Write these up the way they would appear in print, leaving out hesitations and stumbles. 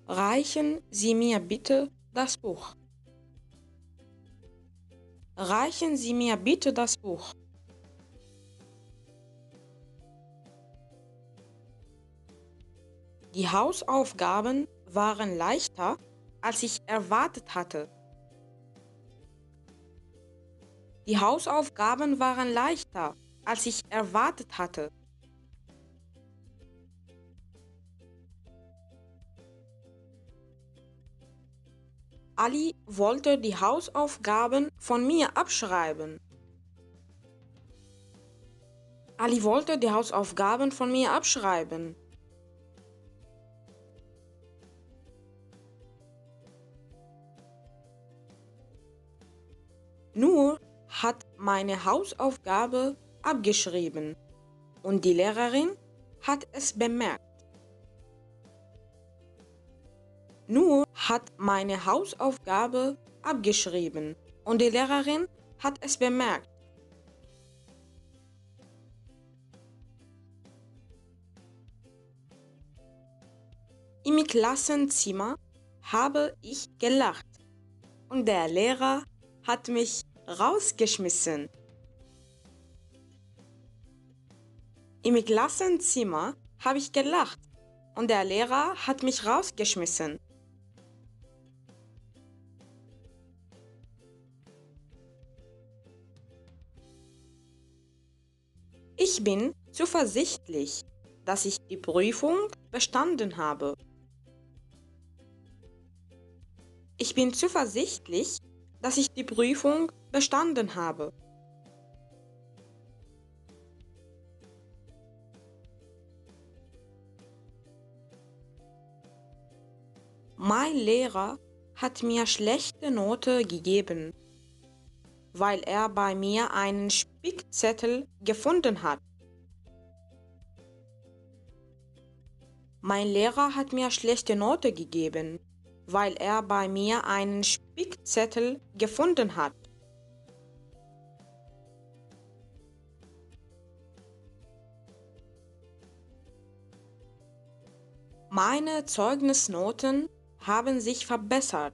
Reichen Sie mir bitte das Buch. Reichen Sie mir bitte das Buch. Die Hausaufgaben waren leichter, als ich erwartet hatte. Die Hausaufgaben waren leichter, als ich erwartet hatte. Ali wollte die Hausaufgaben von mir abschreiben. Ali wollte die Hausaufgaben von mir abschreiben. Nur hat meine Hausaufgabe abgeschrieben und die Lehrerin hat es bemerkt. Nur hat meine Hausaufgabe abgeschrieben und die Lehrerin hat es bemerkt. Im Klassenzimmer habe ich gelacht und der Lehrer hat mich rausgeschmissen. Im Klassenzimmer habe ich gelacht und der Lehrer hat mich rausgeschmissen. Ich bin zuversichtlich, dass ich die Prüfung bestanden habe. Ich bin zuversichtlich, dass ich die Prüfung bestanden habe. Mein Lehrer hat mir schlechte Note gegeben, weil er bei mir einen Spickzettel gefunden hat. Mein Lehrer hat mir schlechte Note gegeben, weil er bei mir einen Spickzettel gefunden hat. Meine Zeugnisnoten haben sich verbessert.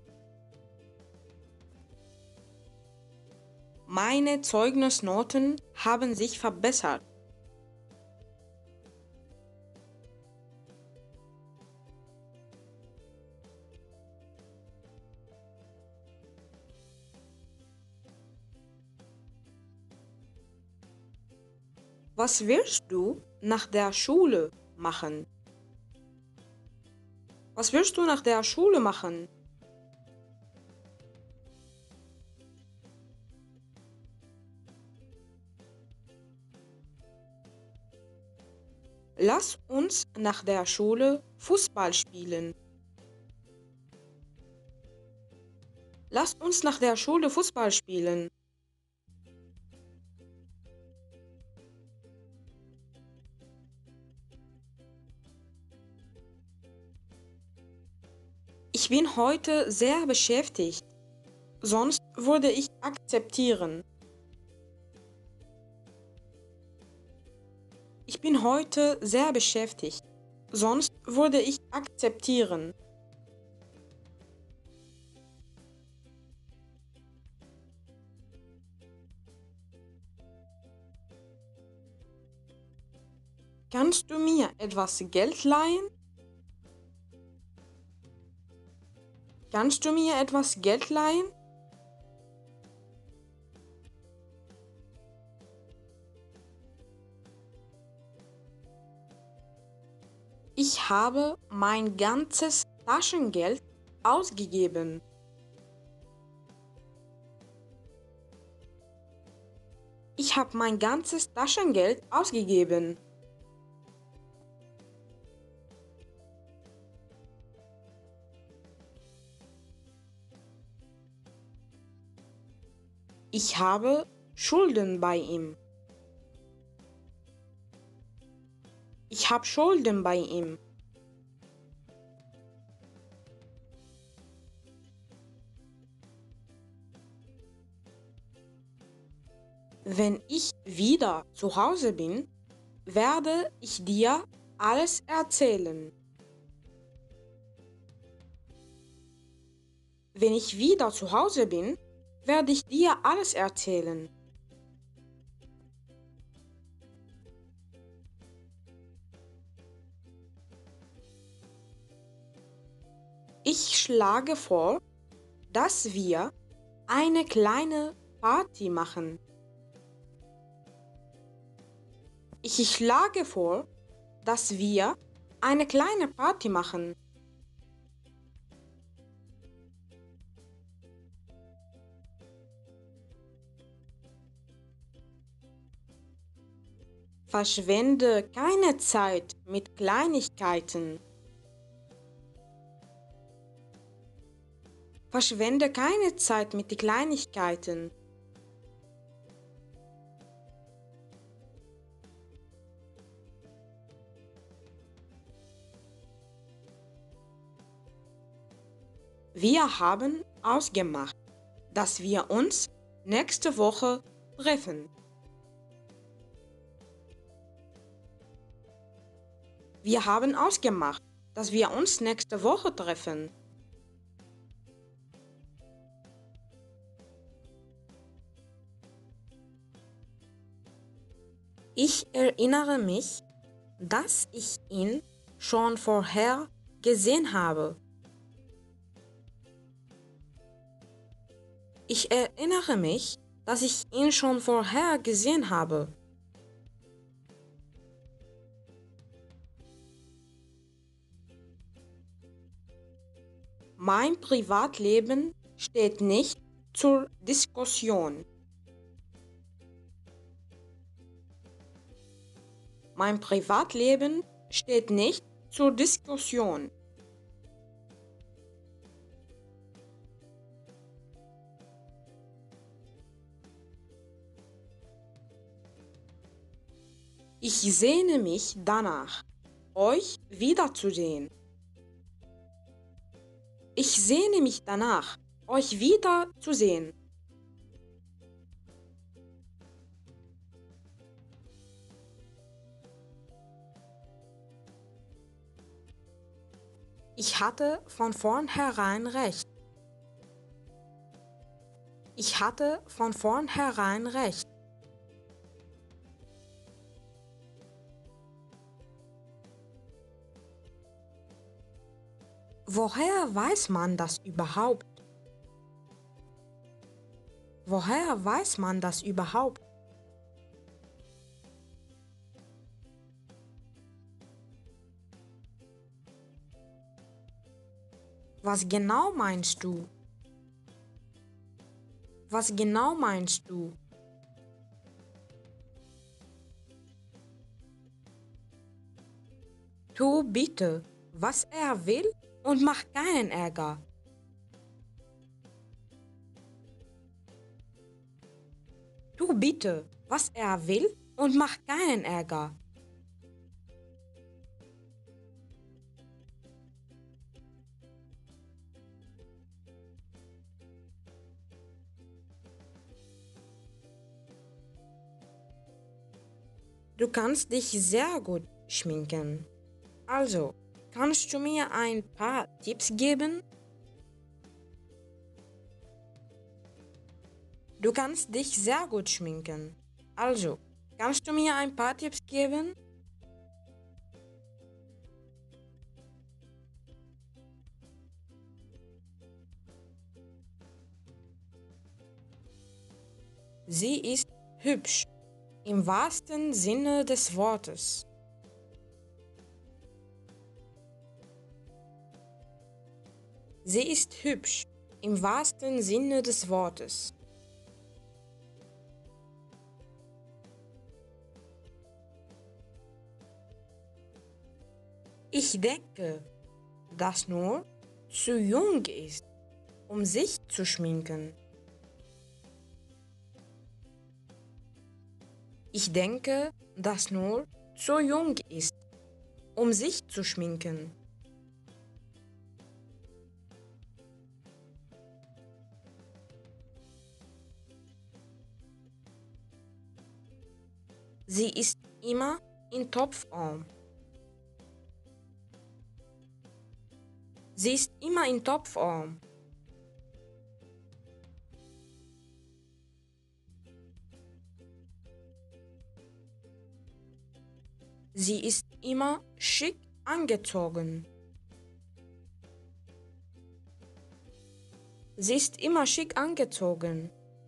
Meine Zeugnisnoten haben sich verbessert. Was willst du nach der Schule machen? Was willst du nach der Schule machen? Lass uns nach der Schule Fußball spielen. Lass uns nach der Schule Fußball spielen. Ich bin heute sehr beschäftigt, sonst würde ich akzeptieren. Ich bin heute sehr beschäftigt, sonst würde ich akzeptieren. Kannst du mir etwas Geld leihen? Kannst du mir etwas Geld leihen? Ich habe mein ganzes Taschengeld ausgegeben. Ich habe mein ganzes Taschengeld ausgegeben. Ich habe Schulden bei ihm. Ich habe Schulden bei ihm. Wenn ich wieder zu Hause bin, werde ich dir alles erzählen. Wenn ich wieder zu Hause bin, werde ich dir alles erzählen. Ich schlage vor, dass wir eine kleine Party machen. Ich schlage vor, dass wir eine kleine Party machen. Verschwende keine Zeit mit Kleinigkeiten. Verschwende keine Zeit mit den Kleinigkeiten. Wir haben ausgemacht, dass wir uns nächste Woche treffen. Wir haben ausgemacht, dass wir uns nächste Woche treffen. Ich erinnere mich, dass ich ihn schon vorher gesehen habe. Ich erinnere mich, dass ich ihn schon vorher gesehen habe. Mein Privatleben steht nicht zur Diskussion. Mein Privatleben steht nicht zur Diskussion. Ich sehne mich danach, euch wiederzusehen. Ich sehne mich danach, euch wiederzusehen. Ich hatte von vornherein recht. Ich hatte von vornherein recht. Woher weiß man das überhaupt? Woher weiß man das überhaupt? Was genau meinst du? Was genau meinst du? Tu bitte, was er will und mach keinen Ärger. Tu bitte, was er will und mach keinen Ärger. Du kannst dich sehr gut schminken. Also, kannst du mir ein paar Tipps geben? Du kannst dich sehr gut schminken. Also, kannst du mir ein paar Tipps geben? Sie ist hübsch, im wahrsten Sinne des Wortes. Sie ist hübsch, im wahrsten Sinne des Wortes. Ich denke, dass Nur zu jung ist, um sich zu schminken. Ich denke, dass Nur zu jung ist, um sich zu schminken. Sie ist immer in Topform. Sie ist immer in Topform. Sie ist immer schick angezogen. Sie ist immer schick angezogen.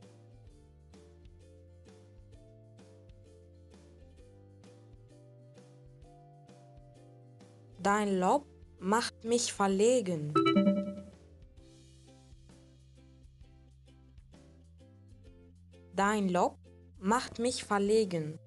Dein Lob macht mich verlegen. Dein Lob macht mich verlegen.